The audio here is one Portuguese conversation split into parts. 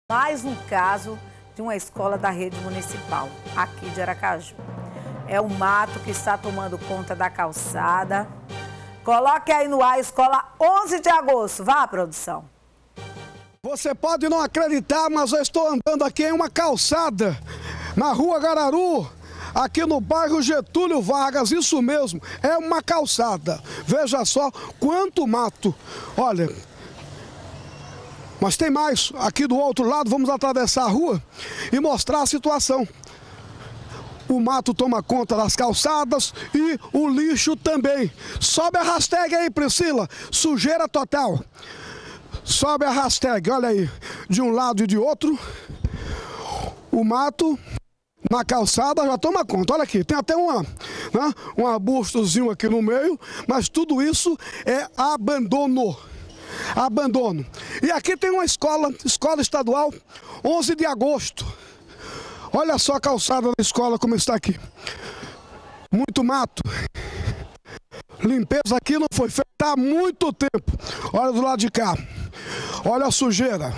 Mais um caso de uma escola da rede municipal, aqui de Aracaju. É o mato que está tomando conta da calçada. Coloque aí no ar a escola 11 de agosto. Vá, produção. Você pode não acreditar, mas eu estou andando aqui em uma calçada, na rua Gararu, aqui no bairro Getúlio Vargas. Isso mesmo, é uma calçada. Veja só quanto mato. Olha, mas tem mais. Aqui do outro lado, vamos atravessar a rua e mostrar a situação. O mato toma conta das calçadas e o lixo também. Sobe a hashtag aí, Priscila, sujeira total. Sobe a hashtag, olha aí, de um lado e de outro. O mato na calçada já toma conta. Olha aqui, tem até um arbustozinho aqui no meio, mas tudo isso é abandono. Abandono. E aqui tem uma escola estadual, 11 de agosto. Olha só a calçada da escola como está aqui. Muito mato. Limpeza aqui não foi feita há muito tempo. Olha do lado de cá. Olha a sujeira.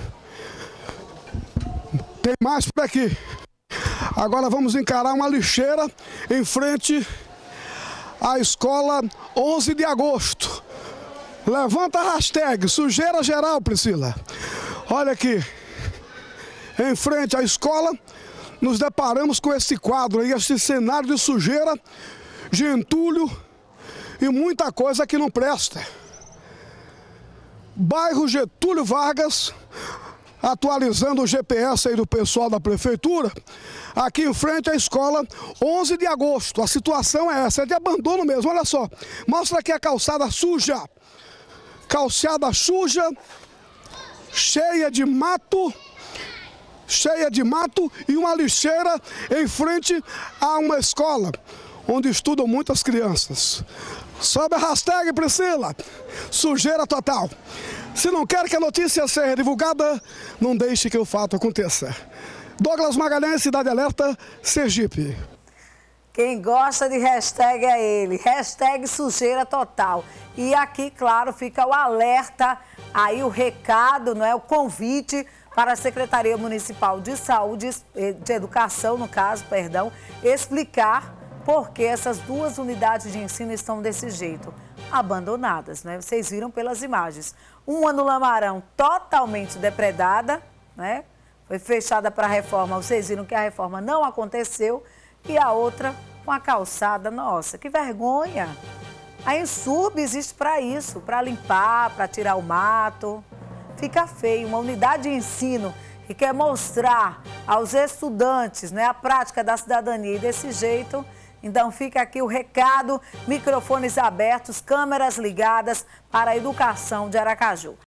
Tem mais por aqui. Agora vamos encarar uma lixeira em frente à escola 11 de agosto. Levanta a hashtag, sujeira geral, Priscila. Olha aqui, em frente à escola, nos deparamos com esse quadro aí, esse cenário de sujeira, de entulho e muita coisa que não presta. Bairro Getúlio Vargas, atualizando o GPS aí do pessoal da prefeitura, aqui em frente à escola 11 de agosto. A situação é essa, é de abandono mesmo, olha só. Mostra aqui a calçada suja. Calçada suja, cheia de mato e uma lixeira em frente a uma escola onde estudam muitas crianças. Sobe a hashtag, Priscila, sujeira total. Se não quer que a notícia seja divulgada, não deixe que o fato aconteça. Douglas Magalhães, Cidade Alerta, Sergipe. Quem gosta de hashtag é ele, hashtag sujeira total. E aqui, claro, fica o alerta, aí o recado, não é, o convite para a Secretaria Municipal de Saúde, de Educação, no caso, perdão, explicar por que essas duas unidades de ensino estão desse jeito, abandonadas, né? Vocês viram pelas imagens. Uma no Lamarão totalmente depredada, né? Foi fechada para a reforma, vocês viram que a reforma não aconteceu, e a outra com a calçada, nossa, que vergonha. A Insurb existe para isso, para limpar, para tirar o mato. Fica feio, uma unidade de ensino que quer mostrar aos estudantes, né, a prática da cidadania e desse jeito. Então fica aqui o recado, microfones abertos, câmeras ligadas para a educação de Aracaju.